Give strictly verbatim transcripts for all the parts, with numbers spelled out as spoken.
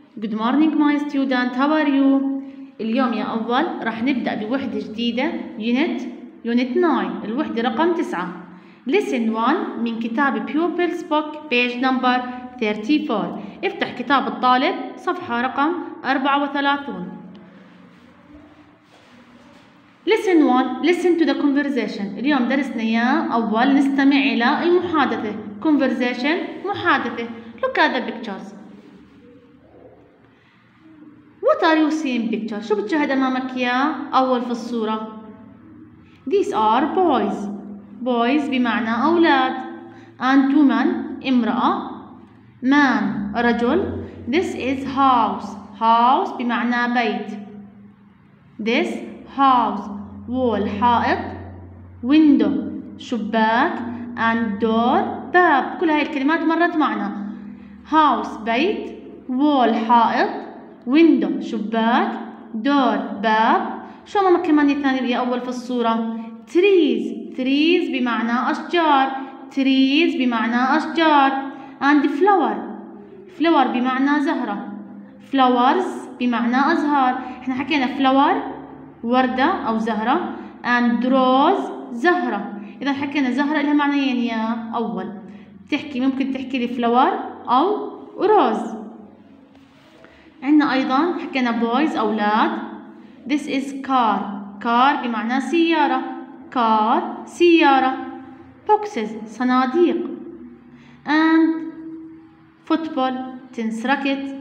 Good morning my student, how are you? اليوم يا أول راح نبدأ بوحدة جديدة Unit Unit nine الوحدة رقم تسعة. Lesson one من كتاب Pupils Book page number thirty-four. افتح كتاب الطالب صفحة رقم أربعة وثلاثين. Lesson one Listen to the conversation. اليوم درسنا يا أول نستمع إلى المحادثة. Conversation محادثة. Look at the pictures. What are you seeing picture؟ شو بتشاهد أمامك يا أول في الصورة؟ These are boys. Boys بمعنى أولاد. And woman امرأة. Man رجل. This is house. House بمعنى بيت. This house. wall حائط. Window شباك. And door باب. كل هاي الكلمات مرت معنا. House بيت. wall حائط. window شباك. door باب. شو أمامك كمان الثاني يا أول في الصورة؟ trees. trees بمعنى أشجار. trees بمعنى أشجار. and flower. flower بمعنى زهرة. flowers بمعنى أزهار. إحنا حكينا flower وردة أو زهرة and rose زهرة. إذا حكينا زهرة لها معنيين يا أول. تحكي ممكن تحكي لي flower أو rose. عندنا أيضا حكينا boys أولاد. This is car. car بمعنى سيارة. car سيارة. boxes صناديق. and football تنس راكت.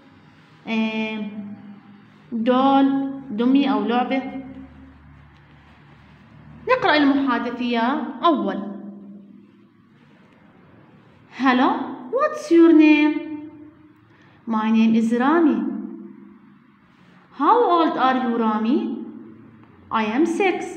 دول دمية أو لعبة. نقرأ المحادثة أول. Hello, what's your name? My name is Rami. How old are you, Rami? I am six.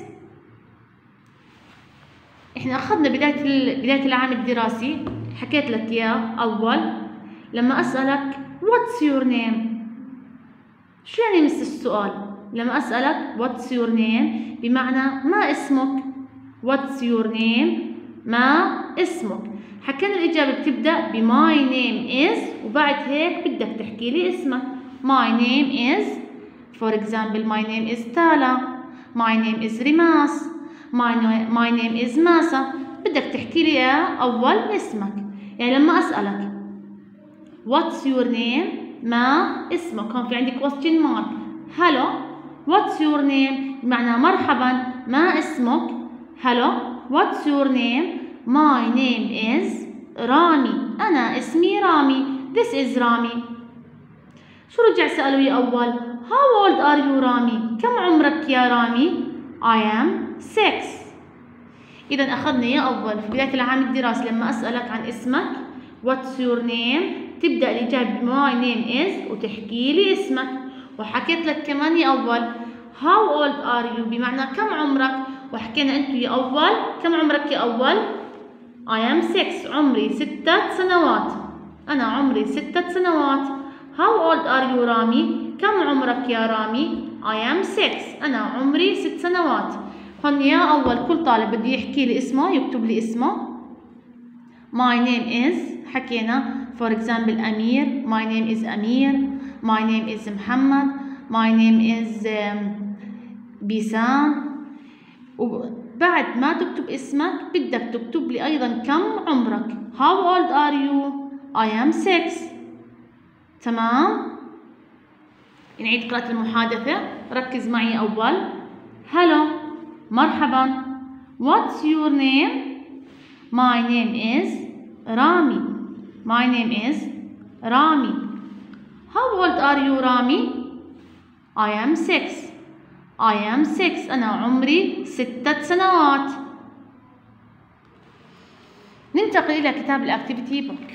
إحنا أخذنا بداية بداية العام الدراسي. حكيت لك يا أول لما أسألك What's your name؟ شو يعني مثل السؤال؟ لما أسألك What's your name بمعنى ما اسمك. What's your name ما اسمك. حكينا الإجابة بتبدأ ب My name is وبعد هيك بدك تحكي لي اسمك. My name is for example my name is Tala. My name is Rimas. My, my name is Masa. بدك تحكي لي يا أول اسمك. يعني لما أسألك What's your name ما اسمك. هون في عندي question mark. Hello What's your name بمعنى مرحبا ما اسمك. Hello What's your name My name is رامي. أنا اسمي رامي. This is رامي. شو رجع سألوا يا أول؟ How old are you رامي؟ كم عمرك يا رامي؟ I am six. إذا أخذنا يا أول في بداية العام الدراسي لما أسألك عن اسمك What's your name تبدأ الإجابة My name is وتحكي لي اسمك. وحكيت لك كمان يا أول How old are you بمعنى كم عمرك. وحكينا أنتوا يا أول كم عمرك يا أول؟ I am six. عمري ستة سنوات. أنا عمري ستة سنوات. How old are you رامي؟ كم عمرك يا رامي؟ I am six. أنا عمري ست سنوات. هون يا أول كل طالب بده يحكي لي اسمه يكتب لي اسمه. My name is حكينا for example أمير. My name is أمير. My name is محمد. My name is بيسان. وبعد ما تكتب اسمك بدك تكتب لي أيضا كم عمرك. How old are you? I am six. تمام؟ نعيد قراءة المحادثة. ركز معي أول. Hello مرحبا. What's your name? My name is رامي. My name is رامي. How old are you رامي? I am six. I am six. أنا عمري ستة سنوات. ننتقل إلى كتاب الأكتيفيتي بوك.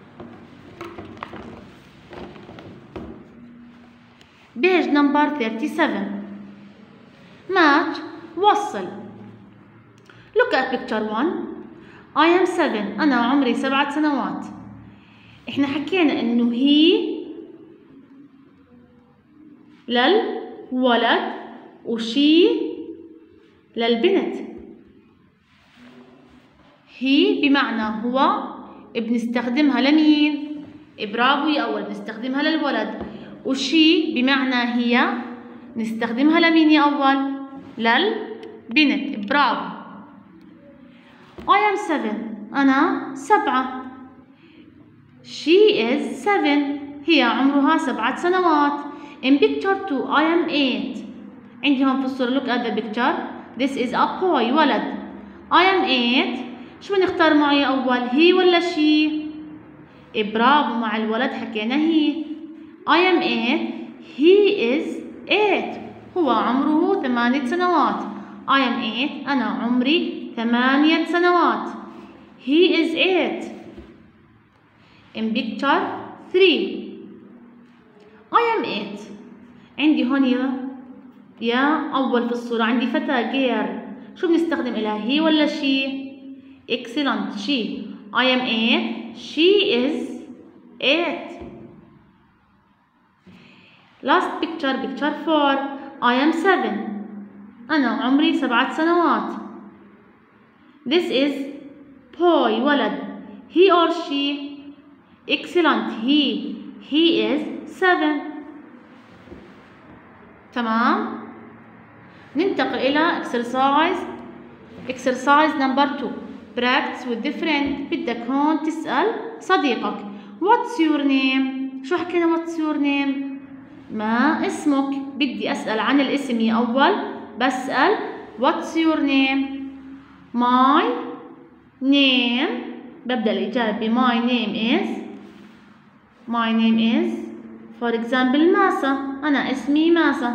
page number thirty-seven. match وصل. look at picture one. I am seven. أنا عمري سبعة سنوات. إحنا حكينا إنه هي للولد وشي للبنت. هي بمعنى هو بنستخدمها لمين؟ برافو يا أول، بنستخدمها للولد. وشي بمعنى هي، نستخدمها لمين يا أول؟ للبنت. برافو. I am seven. أنا سبعة. She is seven. هي عمرها سبعة سنوات. In picture two I am eight. عندي هون في الصورة look at the picture. This is a boy ولد. I am eight. شو بنختار معه يا أول؟ هي ولا she؟ برافو، مع الولد حكينا هي. I am eight. He is eight. هو عمره ثمانية سنوات. I am eight. أنا عمري ثمانية سنوات. He is eight. In picture three I am eight. عندي هون يا يا أول في الصورة عندي فتاة غير، شو بنستخدم إلها؟ هي ولا she؟ excellent she. I am eight. She is eight. Last picture picture four I am seven. أنا عمري سبعة سنوات. This is boy ولد. He or she؟ excellent he. He is seven. تمام. ننتقل إلى exercise exercise number two. practice with the friend. بدك هون تسأل صديقك what's your name. شو حكينا what's your name؟ ما اسمك. بدي أسأل عن الاسم يا أول، بسأل what's your name. my name، ببدأ الإجابة ب my name is. my name is for example ماسة. أنا اسمي ماسة.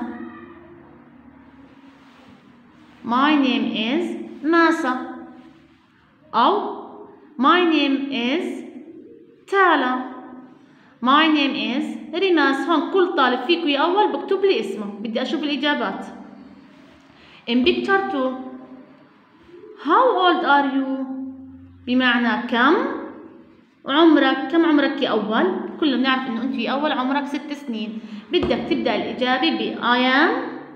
my name is ماسة. أو my name is تالا. my name is ريماس. هون كل طالب فيكم يا أول بكتب لي اسمه، بدي أشوف الإجابات. in picture two how old are you بمعنى كم عمرك. كم عمرك يا أول؟ كلنا بنعرف إنه أنت يا أول عمرك ست سنين. بدك تبدأ الإجابة ب I am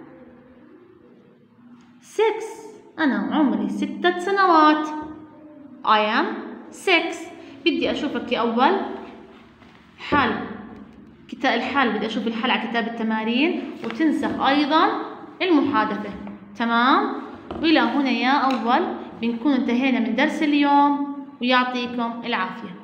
six. أنا عمري ستة سنوات. I am six. بدي أشوفك يا أول حل كتاب الحل، بدي أشوف الحل على كتاب التمارين، وتنسخ أيضا المحادثة. تمام. وإلى هنا يا أول بنكون انتهينا من درس اليوم، ويعطيكم العافية.